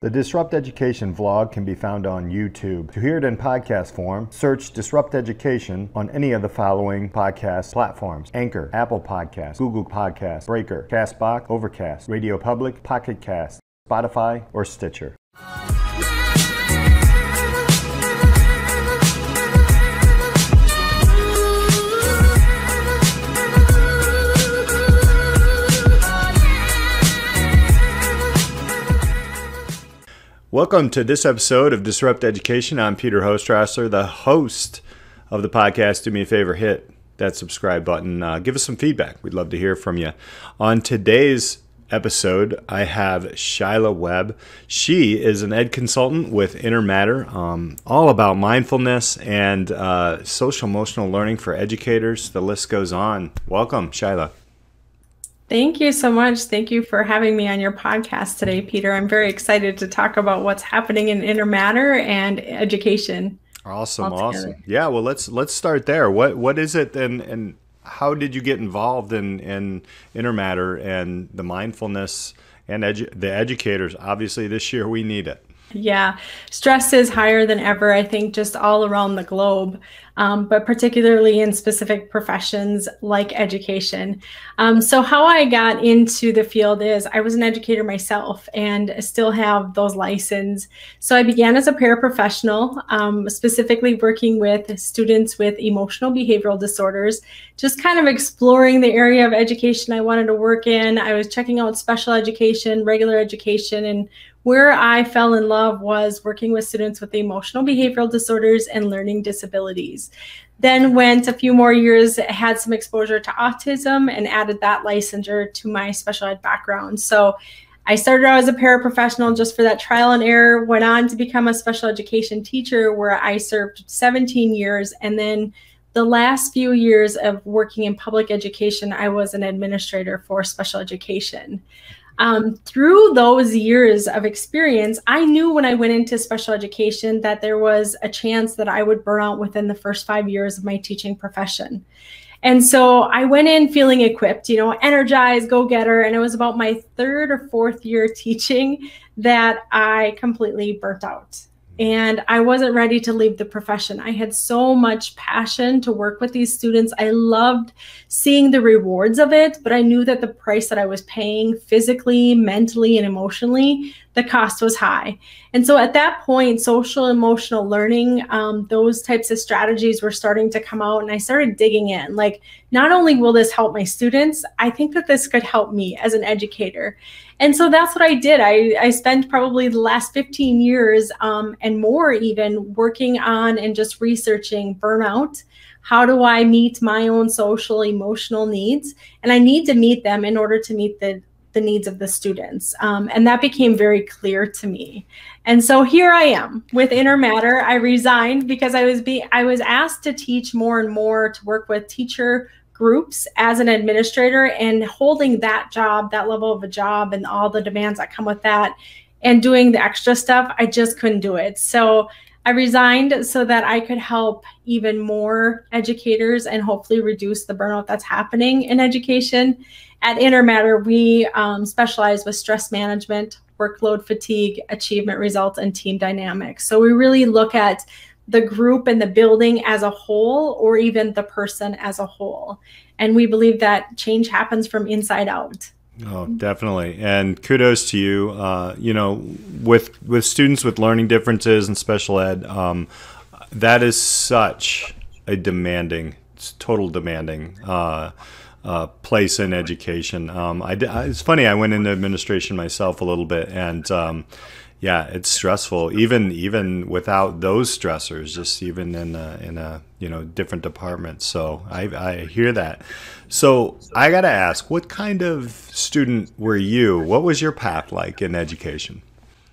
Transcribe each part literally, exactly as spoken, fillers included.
The Disrupt Education vlog can be found on YouTube. To hear it in podcast form, search Disrupt Education on any of the following podcast platforms: Anchor, Apple Podcasts, Google Podcasts, Breaker, CastBox, Overcast, Radio Public, Pocket Cast, Spotify, or Stitcher. Welcome to this episode of Disrupt Education. I'm Peter Hostrassler, the host of the podcast. Do me a favor, hit that subscribe button. Uh, give us some feedback. We'd love to hear from you. On today's episode, I have Shyla Webb. She is an ed consultant with Inner Matter, um, all about mindfulness and uh, social emotional learning for educators. The list goes on. Welcome, Shyla. Thank you so much. Thank you for having me on your podcast today, Peter. I'm very excited to talk about what's happening in Inner Matter and education. Awesome, awesome. Yeah, well, let's let's start there. What what is it, and and how did you get involved in in Inner Matter and the mindfulness and edu the educators? Obviously, this year we need it. Yeah, stress is higher than ever, I think, just all around the globe, um, but particularly in specific professions like education. Um, so how I got into the field is I was an educator myself and still have those licenses. So I began as a paraprofessional, um, specifically working with students with emotional behavioral disorders, just kind of exploring the area of education I wanted to work in. I was checking out special education, regular education, and where I fell in love was working with students with emotional behavioral disorders and learning disabilities. Then went a few more years, had some exposure to autism and added that licensure to my special ed background. So I started out as a paraprofessional just for that trial and error, went on to become a special education teacher where I served seventeen years. And then the last few years of working in public education, I was an administrator for special education. Um, through those years of experience, I knew when I went into special education that there was a chance that I would burn out within the first five years of my teaching profession. And so I went in feeling equipped, you know, energized, go-getter, and it was about my third or fourth year teaching that I completely burnt out. And I wasn't ready to leave the profession. I had so much passion to work with these students. I loved seeing the rewards of it, but I knew that the price that I was paying physically, mentally, and emotionally, the cost was high. And so at that point, social emotional learning, um, those types of strategies were starting to come out, and I started digging in. Like, not only will this help my students, I think that this could help me as an educator. And so that's what I did. I, I spent probably the last fifteen years um, and more even working on and just researching burnout. How do I meet my own social emotional needs? And I need to meet them in order to meet the the needs of the students. Um, and that became very clear to me. And so here I am with Inner Matter. I resigned because I was be I was asked to teach more and more, to work with teacher groups as an administrator, and holding that job, that level of a job and all the demands that come with that and doing the extra stuff, I just couldn't do it. So I resigned so that I could help even more educators and hopefully reduce the burnout that's happening in education. At Inner Matter, we um, specialize with stress management, workload fatigue, achievement results, and team dynamics. So we really look at the group and the building as a whole, or even the person as a whole. And we believe that change happens from inside out. Oh, definitely. And kudos to you. Uh, you know, with with students with learning differences and special ed, um, that is such a demanding, total demanding uh, uh, place in education. Um, I, I, it's funny, I went into administration myself a little bit, and um, yeah, it's stressful. Even even without those stressors, just even in a, in a you know different department. So I, I hear that. So I got to ask, what kind of student were you? What was your path like in education?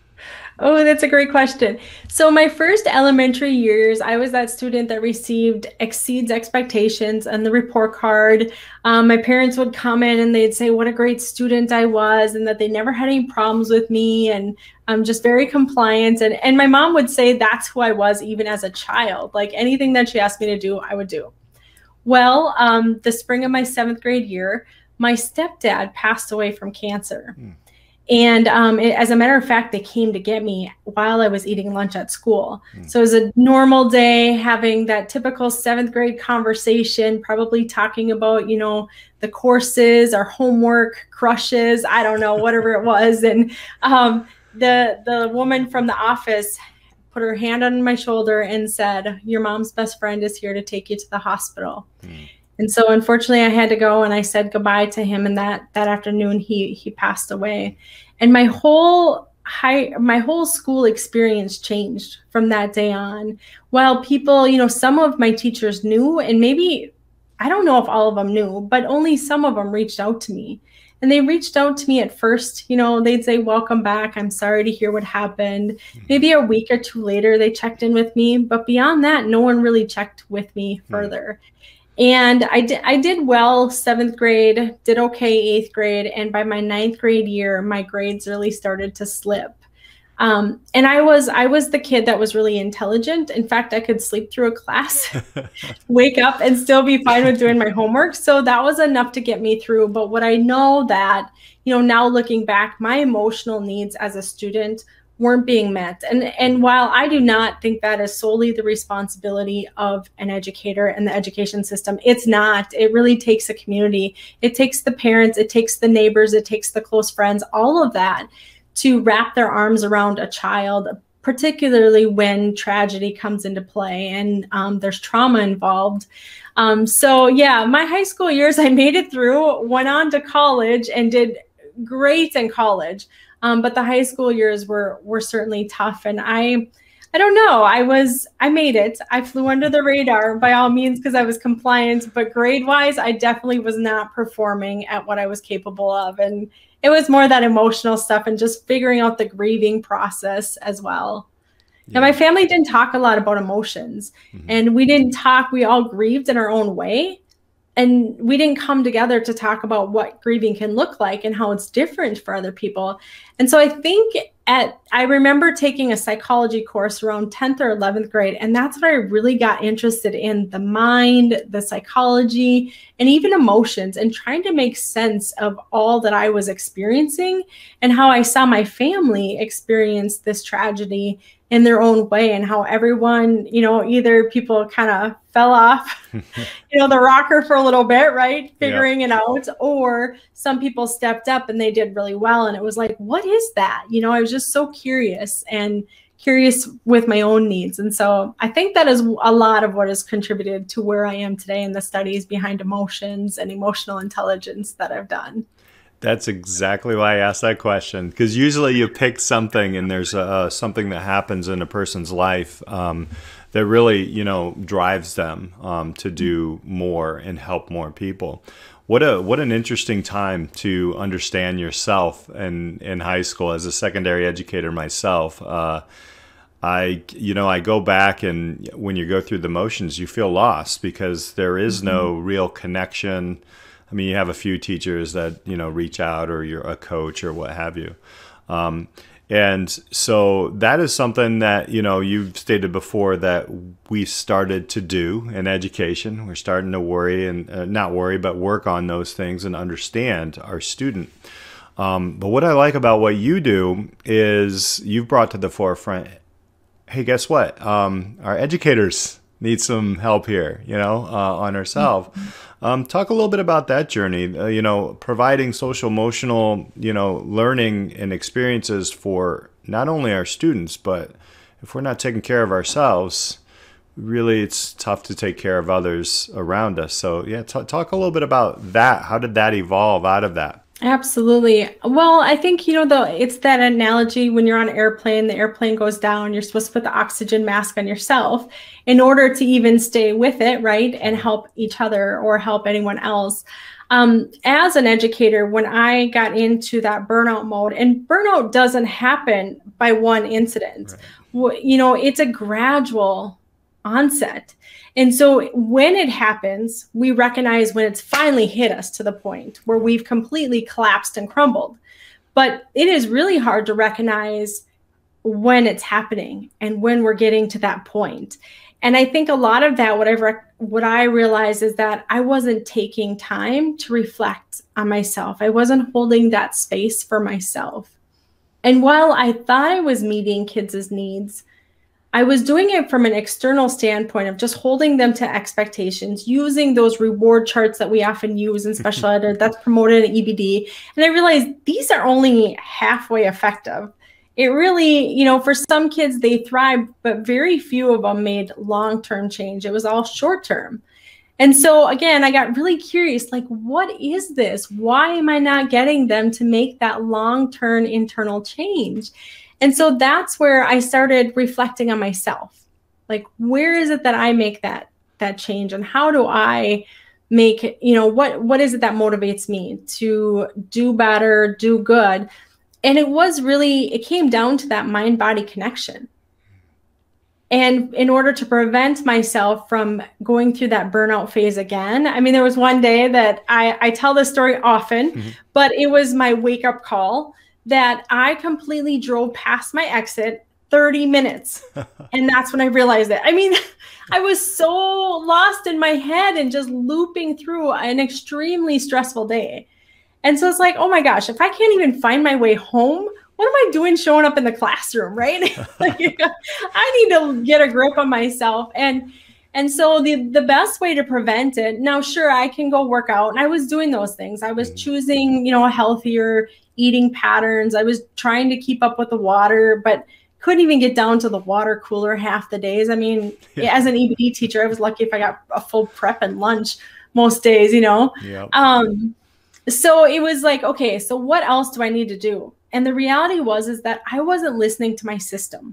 Oh, that's a great question. So my first elementary years, I was that student that received exceeds expectations on the report card. Um, my parents would come in and they'd say what a great student I was, and that they never had any problems with me, and I'm just very compliant. And, and my mom would say that's who I was even as a child. Like, anything that she asked me to do, I would do. Well, um, the spring of my seventh grade year, my stepdad passed away from cancer. Hmm. And um, it, as a matter of fact, they came to get me while I was eating lunch at school. Mm. So it was a normal day, having that typical seventh grade conversation, probably talking about, you know, the courses, our homework, crushes, I don't know, whatever it was. And um, the the woman from the office put her hand on my shoulder and said, "Your mom's best friend is here to take you to the hospital." Mm. And so unfortunately I had to go, and I said goodbye to him. And that, that afternoon he, he passed away. And my whole high, my whole school experience changed from that day on. While people, you know, some of my teachers knew, and maybe, I don't know if all of them knew, but only some of them reached out to me. And they reached out to me at first, you know, they'd say, "Welcome back. I'm sorry to hear what happened." Maybe a week or two later, they checked in with me. But beyond that, no one really checked with me further. Mm. And I did, I did well seventh grade, did okay eighth grade. And by my ninth grade year, my grades really started to slip. Um, and I was, I was the kid that was really intelligent. In fact, I could sleep through a class, wake up and still be fine with doing my homework. So that was enough to get me through. But what I know that, you know, now looking back, my emotional needs as a student weren't being met. And, and while I do not think that is solely the responsibility of an educator and the education system, it's not. It really takes a community. It takes the parents, it takes the neighbors, it takes the close friends, all of that to wrap their arms around a child, particularly when tragedy comes into play and um, there's trauma involved. Um, so yeah, my high school years, I made it through, went on to college and did great in college. Um, but the high school years were were certainly tough, and I, I don't know. I was I made it. I flew under the radar by all means because I was compliant. But grade wise, I definitely was not performing at what I was capable of, and it was more that emotional stuff and just figuring out the grieving process as well. Yeah. Now, my family didn't talk a lot about emotions, mm-hmm. and we didn't talk. We all grieved in our own way. And we didn't come together to talk about what grieving can look like and how it's different for other people. And so I think at, I remember taking a psychology course around tenth or eleventh grade, and that's when I really got interested in the mind, the psychology, and even emotions, and trying to make sense of all that I was experiencing and how I saw my family experience this tragedy in their own way, and how everyone, you know, either people kind of fell off, you know, the rocker for a little bit, right? Figuring yeah. it out, or some people stepped up and they did really well. And it was like, what is that? You know, I was just so curious and curious with my own needs. And so I think that is a lot of what has contributed to where I am today in the studies behind emotions and emotional intelligence that I've done. That's exactly why I asked that question, because usually you pick something and there's uh, something that happens in a person's life um, that really, you know, drives them um, to do more and help more people. What a what an interesting time to understand yourself in, in high school. As a secondary educator myself, uh, I, you know, I go back, and when you go through the motions, you feel lost because there is no real connection. I mean, you have a few teachers that, you know, reach out, or you're a coach or what have you. Um, and so that is something that, you know, you've stated before that we started to do in education. We're starting to worry and uh, not worry, but work on those things and understand our student. Um, but what I like about what you do is you've brought to the forefront, hey, guess what? Um, our educators need some help here, you know, uh, on ourselves. Um, talk a little bit about that journey, uh, you know, providing social emotional, you know, learning and experiences for not only our students, but if we're not taking care of ourselves, really it's tough to take care of others around us. So yeah, t- talk a little bit about that. How did that evolve out of that? Absolutely. Well, I think, you know, the it's that analogy when you're on an airplane, the airplane goes down, you're supposed to put the oxygen mask on yourself in order to even stay with it, right? And help each other or help anyone else. Um, as an educator, when I got into that burnout mode, and burnout doesn't happen by one incident, right. You know, it's a gradual onset. And so when it happens, we recognize when it's finally hit us to the point where we've completely collapsed and crumbled. But it is really hard to recognize when it's happening and when we're getting to that point. And I think a lot of that, whatever, what I realized is that I wasn't taking time to reflect on myself. I wasn't holding that space for myself. And while I thought I was meeting kids' needs, I was doing it from an external standpoint of just holding them to expectations, using those reward charts that we often use in special ed that's promoted in E B D. And I realized these are only halfway effective. It really, you know, for some kids, they thrived, but very few of them made long-term change. It was all short-term. And so again, I got really curious, like, what is this? Why am I not getting them to make that long-term internal change? And so that's where I started reflecting on myself. Like, where is it that I make that that change, and how do I make, you know, what what is it that motivates me to do better, do good? And it was really, it came down to that mind-body connection. And in order to prevent myself from going through that burnout phase again, I mean, there was one day that I, I tell this story often, mm-hmm. but it was my wake-up call that I completely drove past my exit thirty minutes. And that's when I realized it. I mean, I was so lost in my head and just looping through an extremely stressful day. And so it's like, oh my gosh, if I can't even find my way home, what am I doing showing up in the classroom, right? Like, I need to get a grip on myself. And And so the, the best way to prevent it, now, sure, I can go work out. And I was doing those things. I was choosing, you know, healthier eating patterns. I was trying to keep up with the water, but couldn't even get down to the water cooler half the days. I mean, yeah. As an E B D teacher, I was lucky if I got a full prep and lunch most days, you know? Yep. Um, so it was like, okay, so what else do I need to do? And the reality was, is that I wasn't listening to my system.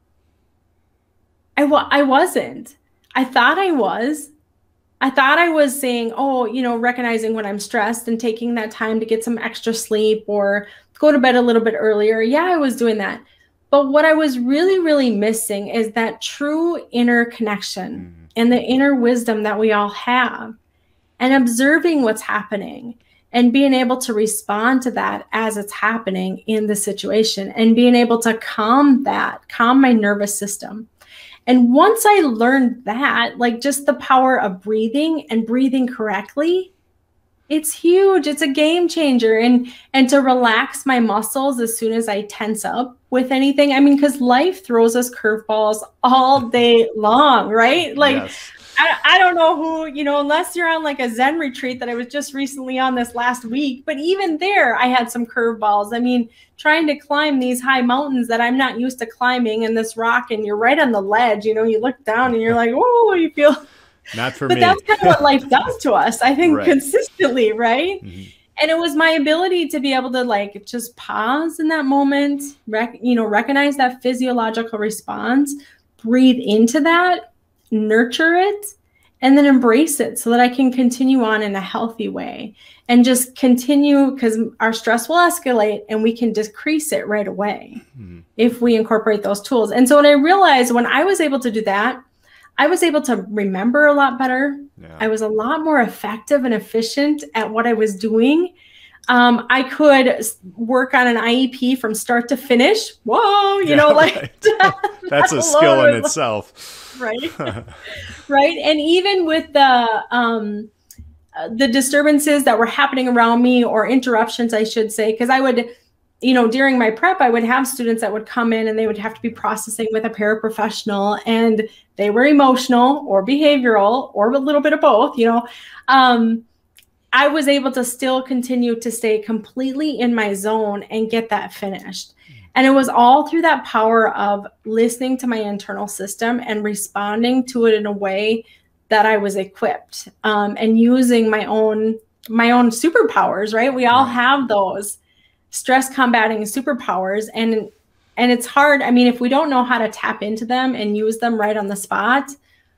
I, wa- I wasn't. I thought I was. I thought I was saying, oh, you know, recognizing when I'm stressed and taking that time to get some extra sleep or go to bed a little bit earlier. Yeah, I was doing that. But what I was really, really missing is that true inner connection mm-hmm. and the inner wisdom that we all have, and observing what's happening and being able to respond to that as it's happening in the situation, and being able to calm that, calm my nervous system. And once I learned that, like just the power of breathing and breathing correctly, it's huge. It's a game changer. And, and to relax my muscles as soon as I tense up with anything. I mean, because life throws us curveballs all day long, right? Like, yes. I, I don't know who, you know, unless you're on like a Zen retreat that I was just recently on this last week. But even there, I had some curveballs. I mean, trying to climb these high mountains that I'm not used to climbing, and this rock, and you're right on the ledge, you know, you look down and you're like, whoa, you feel. Not for but me. But that's kind of what life does to us, I think, right. consistently, right? Mm-hmm. And it was my ability to be able to like just pause in that moment, rec- you know, recognize that physiological response, breathe into that, nurture it, and then embrace it so that I can continue on in a healthy way and just continue, because our stress will escalate and we can decrease it right away mm-hmm. if we incorporate those tools. And so when I realized, when I was able to do that, I was able to remember a lot better. Yeah. I was a lot more effective and efficient at what I was doing. Um, I could work on an I E P from start to finish. Whoa, you yeah, know, like right. That's a skill in itself. Right. Right. And even with the, um, uh, the disturbances that were happening around me, or interruptions, I should say, because I would, you know, during my prep, I would have students that would come in and they would have to be processing with a paraprofessional, and they were emotional or behavioral or a little bit of both, you know. Um, I was able to still continue to stay completely in my zone and get that finished. And it was all through that power of listening to my internal system and responding to it in a way that I was equipped, um, and using my own, my own superpowers, right? We all have those stress combating superpowers, and, and it's hard. I mean, if we don't know how to tap into them and use them right on the spot,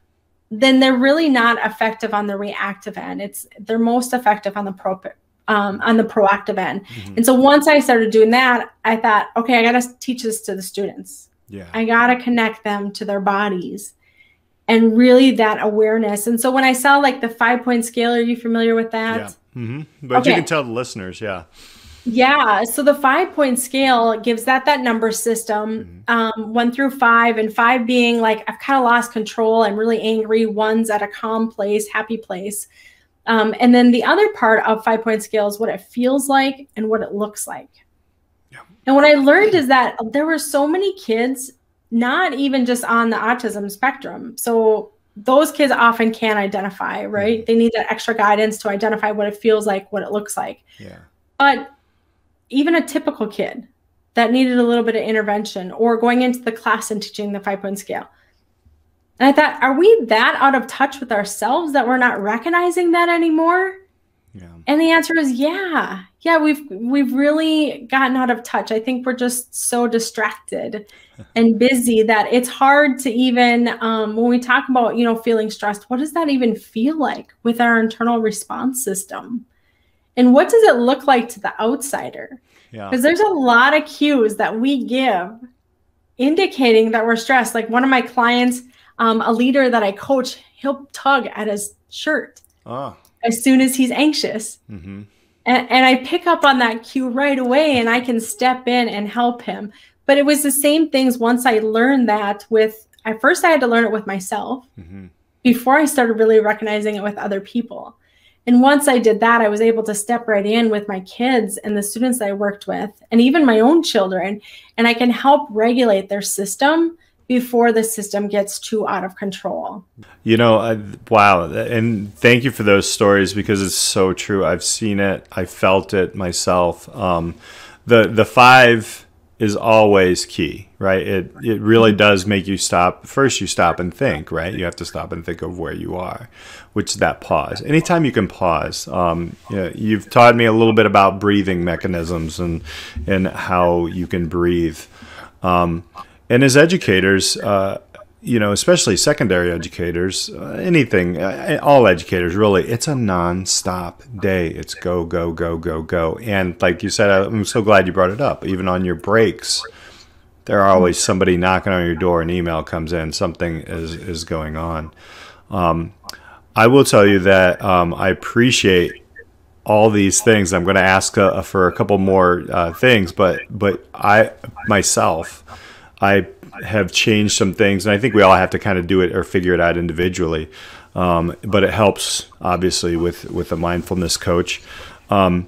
then they're really not effective on the reactive end. It's they're most effective on the pro, um, on the proactive end. Mm-hmm. And so once I started doing that, I thought, okay, I got to teach this to the students. Yeah, I got to connect them to their bodies, and really that awareness. And so when I saw like the five point scale, are you familiar with that? Yeah. Mm-hmm. But okay. You can tell the listeners, yeah. Yeah. So the five point scale gives that that number system, mm-hmm. um, one through five, and five being like, I've kind of lost control, I'm really angry. One's at a calm place, happy place. Um, and then the other part of five point scale is what it feels like and what it looks like. And what I learned is that there were so many kids, not even just on the autism spectrum. So those kids often can't identify, right? Mm-hmm. They need that extra guidance to identify what it feels like, what it looks like. Yeah. But even a typical kid that needed a little bit of intervention, or going into the class and teaching the five-point scale. And I thought, are we that out of touch with ourselves that we're not recognizing that anymore? Yeah. And the answer is yeah. Yeah, we've we've really gotten out of touch. I think we're just so distracted and busy that it's hard to even, um, when we talk about, you know, feeling stressed, what does that even feel like with our internal response system? And what does it look like to the outsider? Yeah. Because there's a lot of cues that we give indicating that we're stressed. Like one of my clients, um, a leader that I coach, he'll tug at his shirt oh. as soon as he's anxious. Mm-hmm. And, and I pick up on that cue right away, and I can step in and help him. But it was the same things once I learned that with, at first I had to learn it with myself mm-hmm. before I started really recognizing it with other people. And once I did that, I was able to step right in with my kids and the students that I worked with, and even my own children, and I can help regulate their system before the system gets too out of control. You know, I, wow. And thank you for those stories, because it's so true. I've seen it. I felt it myself. Um, the, the five is always key, right? It, it really does make you stop. First, you stop and think, right? You have to stop and think of where you are, which is that pause. Anytime you can pause. Um, you know, you've taught me a little bit about breathing mechanisms and, and how you can breathe. Um, And as educators, uh, you know, especially secondary educators, uh, anything, uh, all educators really, it's a non-stop day. It's go, go, go, go, go. And like you said, I'm so glad you brought it up. Even on your breaks, there are always somebody knocking on your door, an email comes in, something is, is going on. Um, I will tell you that um, I appreciate all these things. I'm going to ask uh, for a couple more uh, things, but but I myself, I have changed some things, and I think we all have to kind of do it or figure it out individually. Um, but it helps, obviously, with, with a mindfulness coach. Um,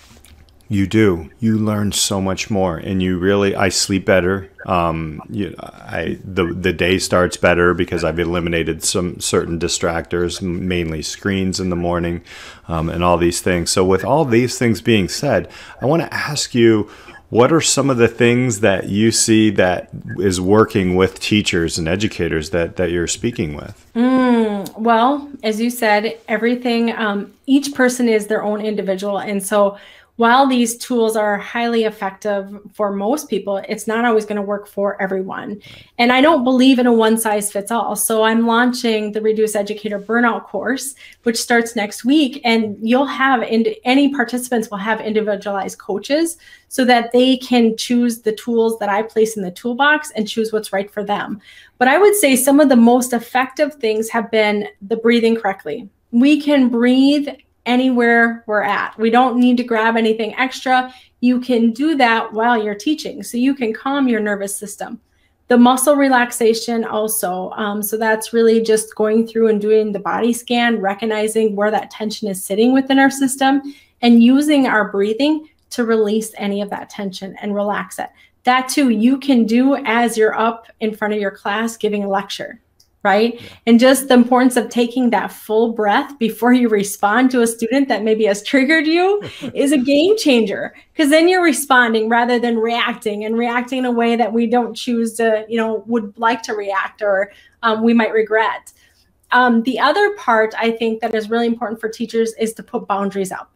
you do. You learn so much more, and you really. I sleep better. Um, you, I the the day starts better because I've eliminated some certain distractors, mainly screens in the morning, um, and all these things. So, with all these things being said, I want to ask you, what are some of the things that you see that is working with teachers and educators that, that you're speaking with? Mm, well, as you said, everything, um, each person is their own individual. And so while these tools are highly effective for most people, it's not always going to work for everyone. And I don't believe in a one size fits all. So I'm launching the Reduce Educator Burnout course, which starts next week. And you'll have, ind- any participants will have individualized coaches so that they can choose the tools that I place in the toolbox and choose what's right for them. But I would say some of the most effective things have been the breathing correctly. We can breathe anywhere we're at. We don't need to grab anything extra. You can do that while you're teaching, so you can calm your nervous system. The muscle relaxation also, um, so that's really just going through and doing the body scan, recognizing where that tension is sitting within our system, and using our breathing to release any of that tension and relax it. That too, you can do as you're up in front of your class giving a lecture. Right? Yeah. And just the importance of taking that full breath before you respond to a student that maybe has triggered you is a game changer, because then you're responding rather than reacting, and reacting in a way that we don't choose to, you know, would like to react, or um, we might regret. Um, the other part I think that is really important for teachers is to put boundaries up.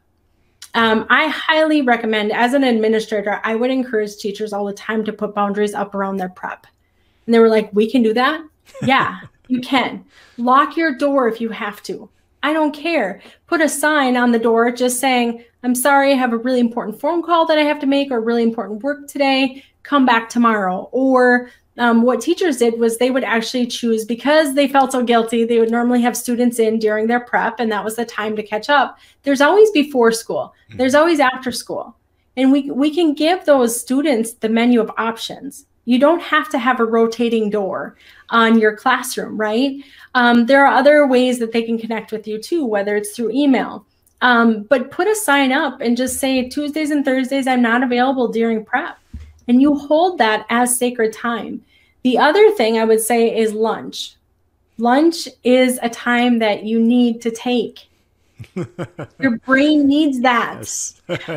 Um, I highly recommend, as an administrator, I would encourage teachers all the time to put boundaries up around their prep. And they were like, we can do that? Yeah. You can. Lock your door if you have to. I don't care. Put a sign on the door just saying, I'm sorry, I have a really important phone call that I have to make, or really important work today. Come back tomorrow. Or um, what teachers did was they would actually choose, because they felt so guilty, they would normally have students in during their prep, and that was the time to catch up. There's always before school. There's always after school. And we, we can give those students the menu of options. You don't have to have a rotating door on your classroom, right? Um, there are other ways that they can connect with you too, whether it's through email. Um, but put a sign up and just say, Tuesdays and Thursdays, I'm not available during prep. and you hold that as sacred time. The other thing I would say is lunch. Lunch is a time that you need to take. Your brain needs that. Yes.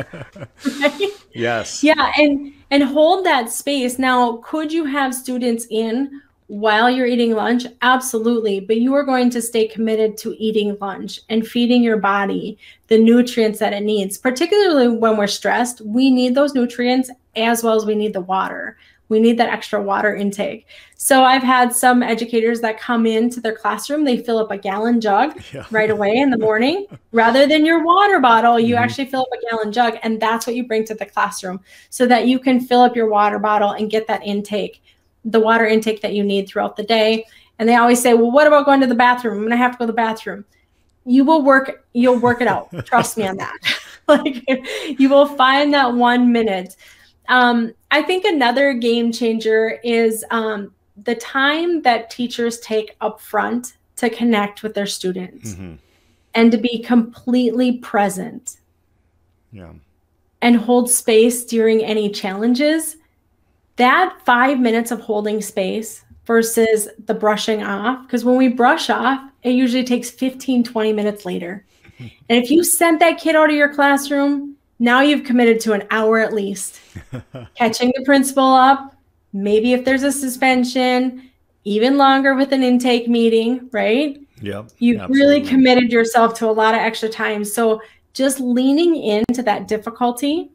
Right? Yes. Yeah, and and hold that space. Now, could you have students in while you're eating lunch? Absolutely. But you are going to stay committed to eating lunch and feeding your body the nutrients that it needs. Particularly when we're stressed, we need those nutrients as well as we need the water. We need that extra water intake. So I've had some educators that come into their classroom, they fill up a gallon jug yeah. right away in the morning. Rather than your water bottle, you mm-hmm. actually fill up a gallon jug, and that's what you bring to the classroom so that you can fill up your water bottle and get that intake, the water intake that you need throughout the day. And they always say, well, what about going to the bathroom? I'm gonna have to go to the bathroom. You will work, you'll work it out. Trust me on that. Like, you will find that one minute. Um, I think another game changer is um, the time that teachers take up front to connect with their students mm-hmm. and to be completely present. Yeah. And hold space during any challenges. That five minutes of holding space versus the brushing off, because when we brush off, it usually takes fifteen, twenty minutes later. And if you sent that kid out of your classroom, now you've committed to an hour at least. Catching the principal up, maybe if there's a suspension, even longer with an intake meeting, right? Yep. You've absolutely. really committed yourself to a lot of extra time. So just leaning into that difficulty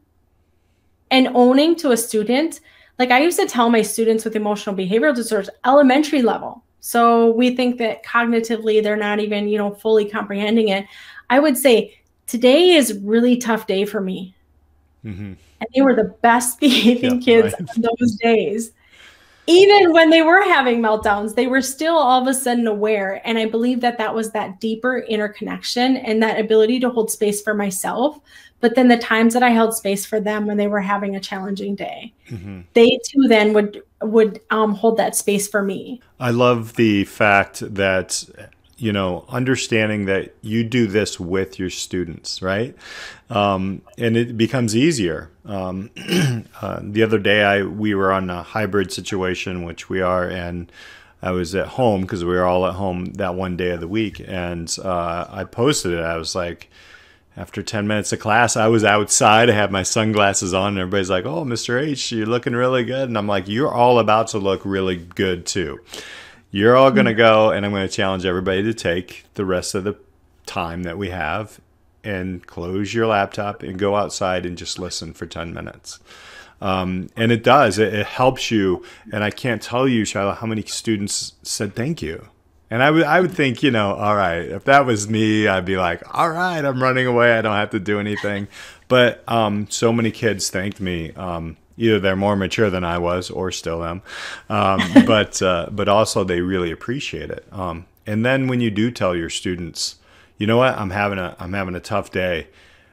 and owning to a student. Like I used to tell my students with emotional behavioral disorders, elementary level. So we think that cognitively they're not even, you know, fully comprehending it. I would say, today is a really tough day for me. Mm-hmm. And they were the best behaving yep, kids right. on those days. Even when they were having meltdowns, they were still all of a sudden aware. And I believe that that was that deeper interconnection and that ability to hold space for myself. But then the times that I held space for them when they were having a challenging day, mm-hmm. they too then would, would um, hold that space for me. I love the fact that, you know, understanding that you do this with your students, right? Um, and it becomes easier. Um, uh, the other day, I we were on a hybrid situation, which we are, and I was at home because we were all at home that one day of the week. And uh, I posted it. I was like, after ten minutes of class, I was outside. I had my sunglasses on, and everybody's like, oh, Mister H, you're looking really good. And I'm like, you're all about to look really good, too. You're all going to go, and I'm going to challenge everybody to take the rest of the time that we have and close your laptop and go outside and just listen for ten minutes. Um, and it does. It, it helps you. And I can't tell you, Shiloh, how many students said thank you. And I would, I would think, you know, all right, if that was me, I'd be like, all right, I'm running away. I don't have to do anything. But um, so many kids thanked me. Um, either they're more mature than I was or still am. Um, but uh, but also they really appreciate it. Um, and then when you do tell your students, you know what, I'm having a I'm having a tough day,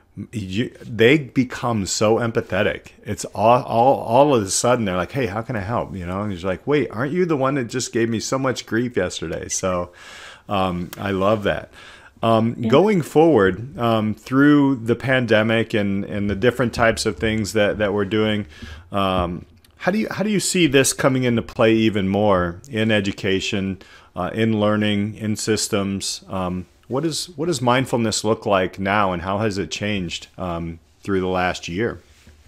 you, they become so empathetic. It's all, all all of a sudden they're like, hey, how can I help? You know, and he's like, wait, aren't you the one that just gave me so much grief yesterday? So um, I love that. Um, yeah. Going forward um, through the pandemic and, and the different types of things that, that we're doing, um, how do you how do you see this coming into play even more in education, uh, in learning, in systems? Um, what is what does mindfulness look like now, and how has it changed um, through the last year?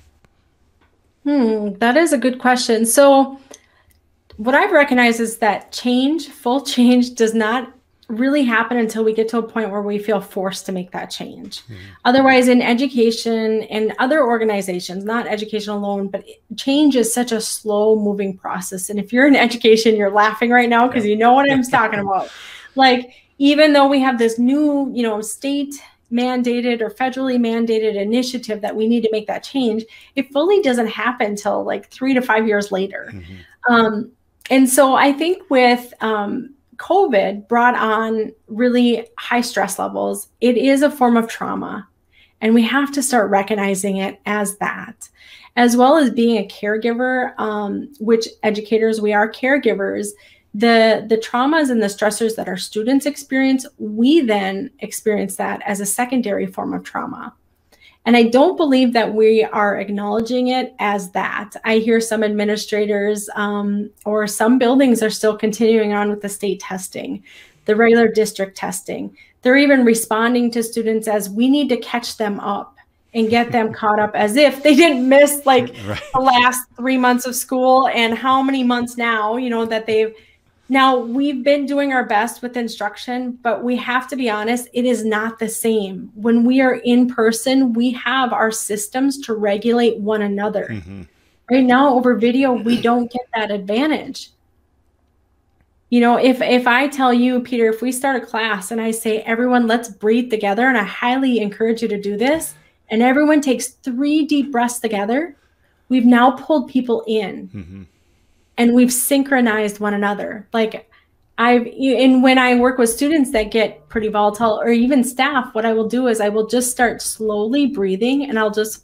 Hmm, that is a good question. So, what I've recognized is that change, full change, does not really happen until we get to a point where we feel forced to make that change. Mm-hmm. Otherwise, in education and other organizations, not education alone, but change is such a slow moving process. And if you're in education, you're laughing right now because yeah. you know what I'm talking about. Like, even though we have this new, you know, state mandated or federally mandated initiative that we need to make that change, it fully doesn't happen until like three to five years later. Mm-hmm. Um, and so I think with, um, COVID brought on really high stress levels. It is a form of trauma, and we have to start recognizing it as that, as well as being a caregiver, um, which educators, we are caregivers. The, the traumas and the stressors that our students experience, we then experience that as a secondary form of trauma. And I don't believe that we are acknowledging it as that. I hear some administrators um, or some buildings are still continuing on with the state testing, the regular district testing. They're even responding to students as we need to catch them up and get them caught up, as if they didn't miss like right. the last three months of school and how many months now, you know, that they've. Now, we've been doing our best with instruction, but we have to be honest, it is not the same. When we are in person, we have our systems to regulate one another. Mm-hmm. Right now, over video, we don't get that advantage. You know, if, if I tell you, Peter, if we start a class and I say, everyone, let's breathe together, and I highly encourage you to do this, and everyone takes three deep breaths together, we've now pulled people in. Mm-hmm. And we've synchronized one another. Like I've, and when I work with students that get pretty volatile, or even staff, what I will do is I will just start slowly breathing, and I'll just,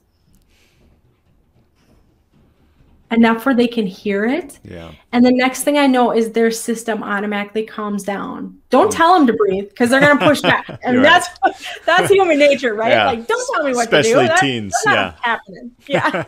enough where they can hear it. Yeah. And the next thing I know is their system automatically calms down. Don't tell them to breathe, because they're going to push back. And that's, right. that's human nature, right? Yeah. Like, don't tell me what Especially to do. teens. That's, that's yeah. happening. Yeah.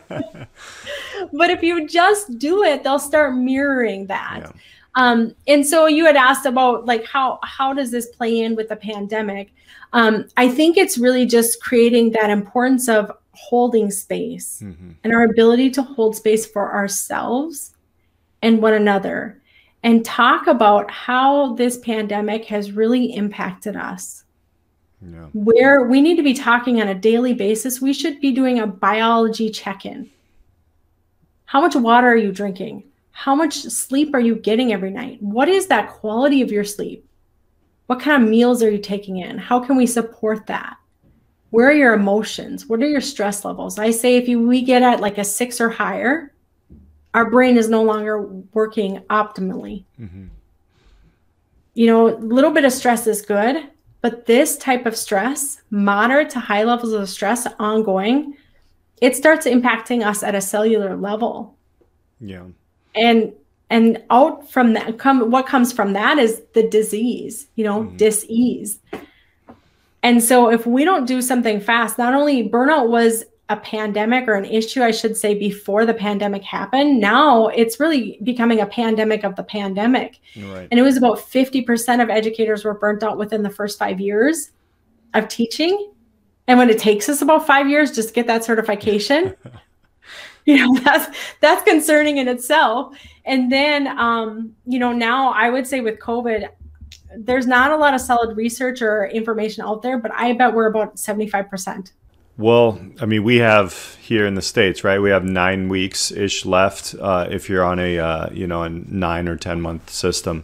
But if you just do it, they'll start mirroring that. Yeah. Um, and so you had asked about like, how, how does this play in with the pandemic? Um, I think it's really just creating that importance of holding space mm-hmm. and our ability to hold space for ourselves and one another, and talk about how this pandemic has really impacted us. Yeah. Where we need to be talking on a daily basis. We should be doing a biology check-in. How much water are you drinking? How much sleep are you getting every night? What is that quality of your sleep? What kind of meals are you taking in? How can we support that? Where are your emotions? What are your stress levels? I say if you, we get at like a six or higher, our brain is no longer working optimally. Mm-hmm. You know, a little bit of stress is good, but this type of stress, moderate to high levels of stress ongoing, it starts impacting us at a cellular level. Yeah. And and out from that, come what comes from that is the disease, you know, mm-hmm. dis-ease. And so if we don't do something fast, not only burnout was a pandemic, or an issue, I should say, before the pandemic happened, now it's really becoming a pandemic of the pandemic. Right. And it was about fifty percent of educators were burnt out within the first five years of teaching. And when it takes us about five years just to get that certification, you know, that's, that's concerning in itself. And then, um, you know, now I would say with COVID, there's not a lot of solid research or information out there, but I bet we're about seventy-five percent. Well, I mean, we have here in the States, right? We have nine weeks ish left. Uh, if you're on a, uh, you know, a nine or ten month system.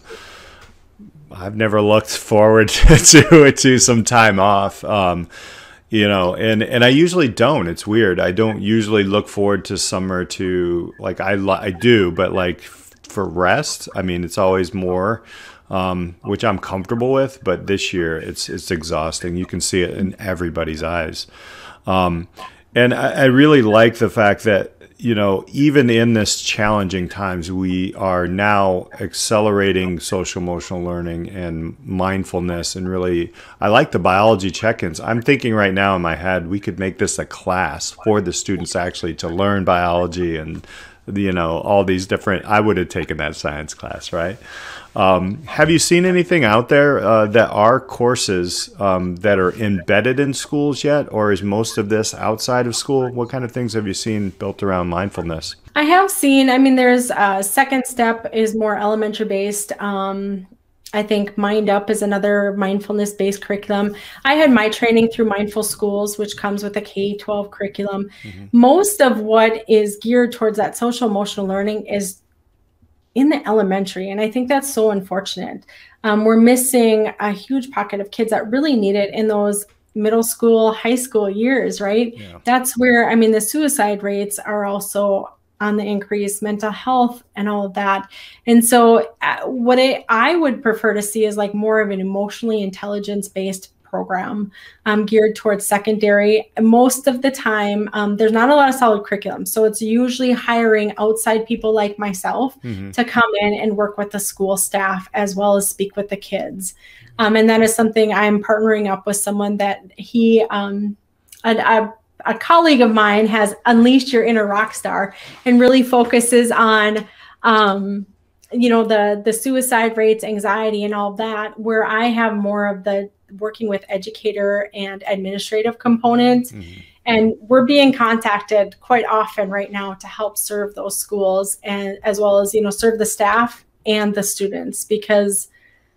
I've never looked forward to to some time off. Um, You know, and, and I usually don't. It's weird. I don't usually look forward to summer to, like, I, I do, but like for rest, I mean, it's always more, um, which I'm comfortable with. But this year, it's it's exhausting. You can see it in everybody's eyes. Um, and I, I really like the fact that, you know, even in this challenging times, we are now accelerating social emotional learning and mindfulness. And really, I like the biology check-ins. I'm thinking right now in my head, we could make this a class for the students actually to learn biology and, you know, all these different, I would have taken that science class, right? Um, have you seen anything out there uh, that are courses um, that are embedded in schools yet, or is most of this outside of school? What kind of things have you seen built around mindfulness? I have seen, I mean, there's uh, Second Step is more elementary based. Um, I think Mind Up is another mindfulness based curriculum. I had my training through Mindful Schools, which comes with a K twelve curriculum. Mm-hmm. Most of what is geared towards that social emotional learning is in the elementary. And I think that's so unfortunate. Um, we're missing a huge pocket of kids that really need it in those middle school, high school years, right? Yeah. That's where, I mean, the suicide rates are also on the increase, mental health and all of that. And so uh, what I, I would prefer to see is like more of an emotionally intelligence-based program um, geared towards secondary. Most of the time, um, there's not a lot of solid curriculum. So it's usually hiring outside people like myself mm-hmm. to come in and work with the school staff as well as speak with the kids. Um, and that is something I'm partnering up with someone that he, um, a, a, a colleague of mine has Unleashed Your Inner Rock Star and really focuses on, um, you know, the, the suicide rates, anxiety, and all that, where I have more of the working with educator and administrative components. Mm-hmm. And we're being contacted quite often right now to help serve those schools, and as well as, you know, serve the staff and the students, because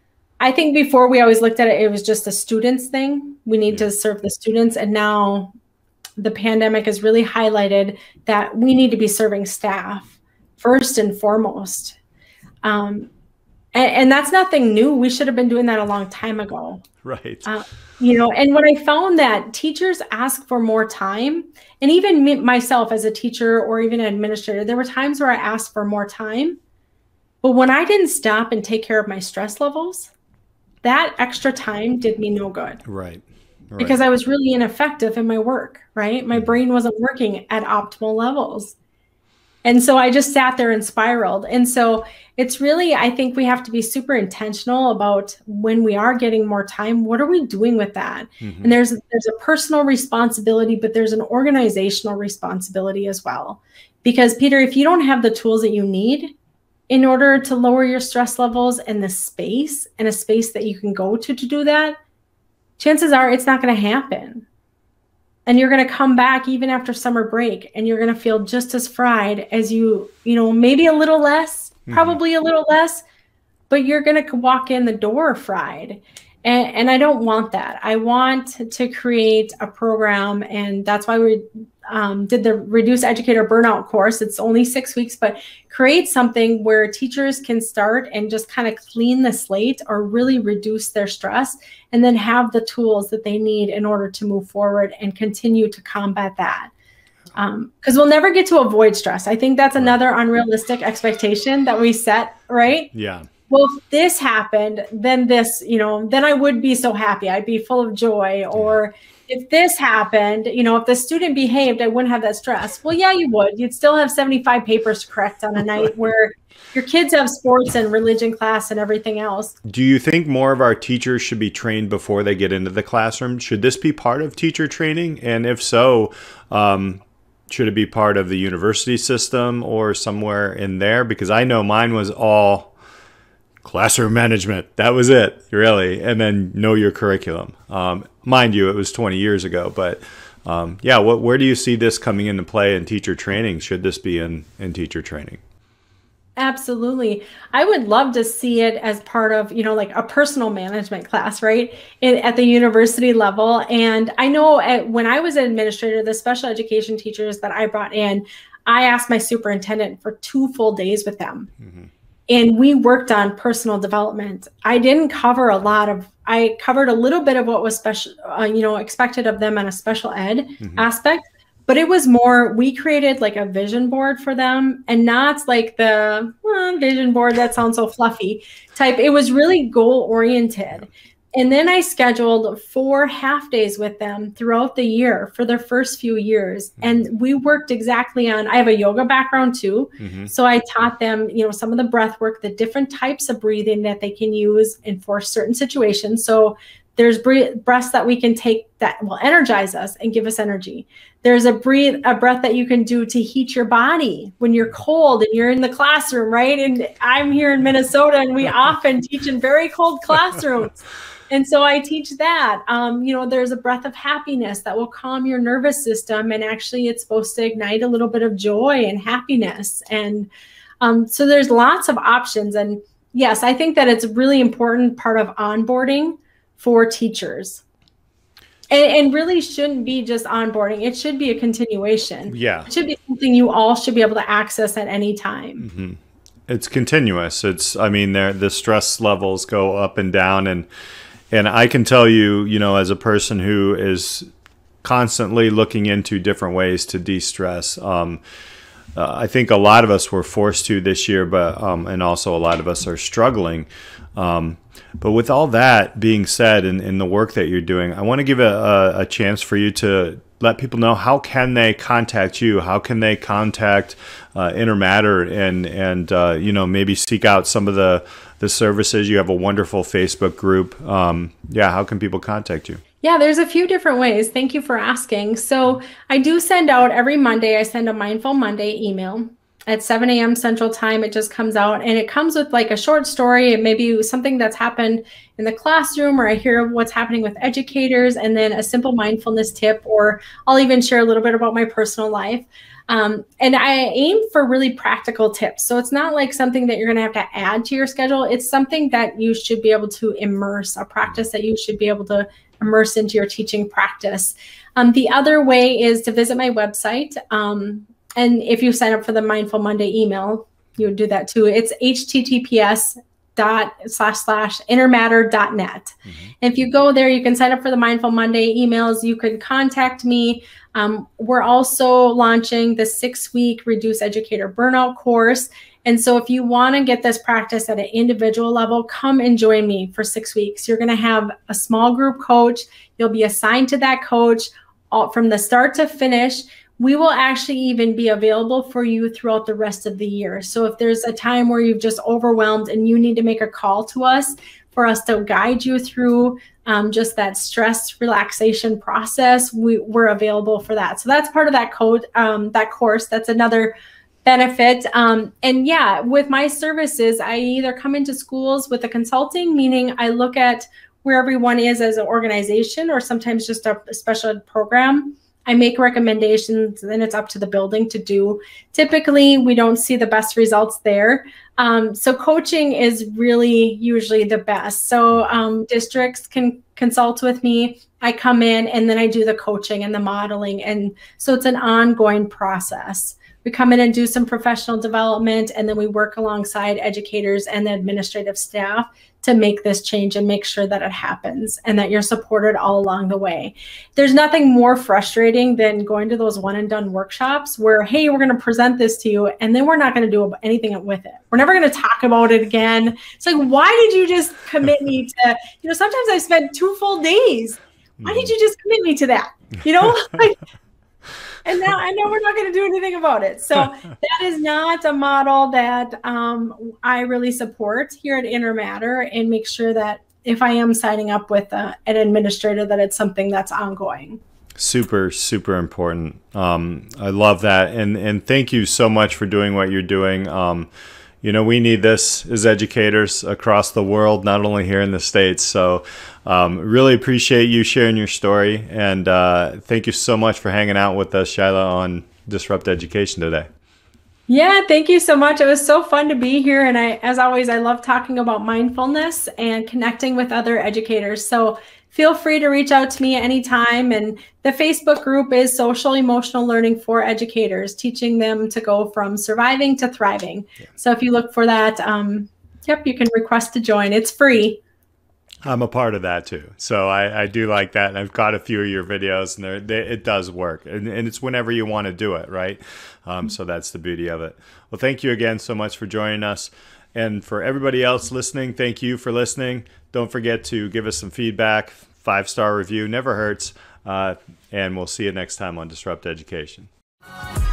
I think before we always looked at it, it was just a students thing. We need to serve the students. And now the pandemic has really highlighted that we need to be serving staff first and foremost. Um, and, and that's nothing new. We should have been doing that a long time ago. Right. Uh, you know, and when I found that teachers ask for more time, and even me, myself as a teacher or even an administrator, there were times where I asked for more time. But when I didn't stop and take care of my stress levels, that extra time did me no good. Right. Right. Because I was really ineffective in my work, right? My brain wasn't working at optimal levels. And so I just sat there and spiraled. And so it's really, I think we have to be super intentional about when we are getting more time, what are we doing with that? Mm-hmm. And there's, there's a personal responsibility, but there's an organizational responsibility as well. Because Peter, if you don't have the tools that you need in order to lower your stress levels and the space and a space that you can go to to do that, chances are it's not going to happen. And you're going to come back even after summer break and you're going to feel just as fried as you, you know, maybe a little less, mm-hmm. probably a little less, but you're going to walk in the door fried. And, and I don't want that. I want to create a program, and that's why we um, did the Reduce Educator Burnout course. It's only six weeks, but create something where teachers can start and just kind of clean the slate or really reduce their stress, and then have the tools that they need in order to move forward and continue to combat that. Because um, we'll never get to avoid stress. I think that's another unrealistic expectation that we set, right? Yeah. Well, if this happened, then this, you know, then I would be so happy. I'd be full of joy. Or if this happened, you know, if the student behaved, I wouldn't have that stress. Well, yeah, you would. You'd still have seventy-five papers to correct on a night where your kids have sports and religion class and everything else. Do you think more of our teachers should be trained before they get into the classroom? Should this be part of teacher training? And if so, um, should it be part of the university system or somewhere in there? Because I know mine was all classroom management. That was it, really. And then know your curriculum. Um, mind you, it was twenty years ago. But um, yeah, what, where do you see this coming into play in teacher training? Should this be in, in teacher training? Absolutely. I would love to see it as part of, you know, like a personal management class, right? In, at the university level. And I know at, when I was an administrator, the special education teachers that I brought in, I asked my superintendent for two full days with them. Mm-hmm. And we worked on personal development. I didn't cover a lot of, I covered a little bit of what was special, uh, you know, expected of them on a special ed mm-hmm. aspect, but it was more, we created like a vision board for them, and not like the well, vision board, that sounds so fluffy type. It was really goal oriented. And then I scheduled four half days with them throughout the year for their first few years. Mm-hmm. And we worked exactly on, I have a yoga background too. Mm-hmm. So I taught them, you know, some of the breath work, the different types of breathing that they can use in for certain situations. So there's breaths that we can take that will energize us and give us energy. There's a breathe, a breath that you can do to heat your body when you're cold and you're in the classroom, right? And I'm here in Minnesota, and we often teach in very cold classrooms. And so I teach that. Um, you know, there's a breath of happiness that will calm your nervous system. And actually, it's supposed to ignite a little bit of joy and happiness. And um, so there's lots of options. And yes, I think that it's a really important part of onboarding for teachers. And, and really shouldn't be just onboarding. It should be a continuation. Yeah. It should be something you all should be able to access at any time. Mm-hmm. It's continuous. It's, I mean, there the stress levels go up and down, and And I can tell you, you know, as a person who is constantly looking into different ways to de-stress, um, uh, I think a lot of us were forced to this year, but um, and also a lot of us are struggling. Um, but with all that being said, and in, in the work that you're doing, I want to give a, a, a chance for you to let people know, how can they contact you? How can they contact uh, Inner Matter, and and uh, you know, maybe seek out some of the the services? You have a wonderful Facebook group. Um, yeah, how can people contact you? Yeah, there's a few different ways. Thank you for asking. So I do send out every Monday, I send a Mindful Monday email at seven a m Central Time. It just comes out and it comes with like a short story. It may be something that's happened in the classroom, or I hear what's happening with educators, and then a simple mindfulness tip, or I'll even share a little bit about my personal life. Um, and I aim for really practical tips. So it's not like something that you're going to have to add to your schedule. It's something that you should be able to immerse, a practice that you should be able to immerse into your teaching practice. Um, the other way is to visit my website. Um, and if you sign up for the Mindful Monday email, you would do that too. It's H T T P S dot slash slash intermatter dot net. Mm-hmm. If you go there, you can sign up for the Mindful Monday emails. You could contact me. Um, we're also launching the six-week Reduce Educator Burnout course. And so if you want to get this practice at an individual level, come and join me for six weeks. You're going to have a small group coach. You'll be assigned to that coach all, from the start to finish. We will actually even be available for you throughout the rest of the year. So if there's a time where you've just overwhelmed and you need to make a call to us for us to guide you through um, just that stress relaxation process, we, we're available for that. So that's part of that code, um, that course. That's another benefit. Um, and yeah, with my services, I either come into schools with a consulting, meaning I look at where everyone is as an organization, or sometimes just a, a special program. I make recommendations, and it's up to the building to do. Typically, we don't see the best results there. Um, so coaching is really usually the best. So um, districts can consult with me. I come in and then I do the coaching and the modeling. And so it's an ongoing process. We come in and do some professional development, and then we work alongside educators and the administrative staff to make this change and make sure that it happens and that you're supported all along the way. There's nothing more frustrating than going to those one and done workshops where, hey, we're going to present this to you, and then we're not going to do anything with it. We're never going to talk about it again. It's like, why did you just commit me to, you know, sometimes I spent two full days. Why did you just commit me to that? You know, like, and now I know we're not going to do anything about it. So that is not a model that um, I really support here at Intermatter, and make sure that if I am signing up with uh, an administrator, that it's something that's ongoing. Super, super important. Um, I love that. And, and thank you so much for doing what you're doing. Um, you know, we need this as educators across the world, not only here in the States. So um, really appreciate you sharing your story. And uh, thank you so much for hanging out with us, Shyla, on Disrupt Education today. Yeah, thank you so much. It was so fun to be here. And I, as always, I love talking about mindfulness and connecting with other educators. So feel free to reach out to me anytime. And the Facebook group is Social Emotional Learning for Educators, teaching them to go from surviving to thriving. Yeah. So if you look for that, um, yep, you can request to join. It's free. I'm a part of that too. So I, I do like that. And I've got a few of your videos, and they, it does work. And, and it's whenever you want to do it, right? Um, mm-hmm. So that's the beauty of it. Well, thank you again so much for joining us. And for everybody else listening, thank you for listening. Don't forget to give us some feedback. Five-star review never hurts. Uh, and we'll see you next time on Disrupt Education.